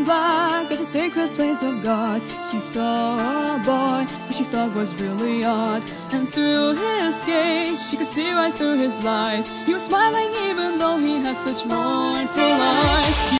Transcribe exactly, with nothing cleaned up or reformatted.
back at the sacred place of God, she saw a boy who she thought was really odd. And through his gaze, she could see right through his lies. He was smiling even though he had such mournful eyes.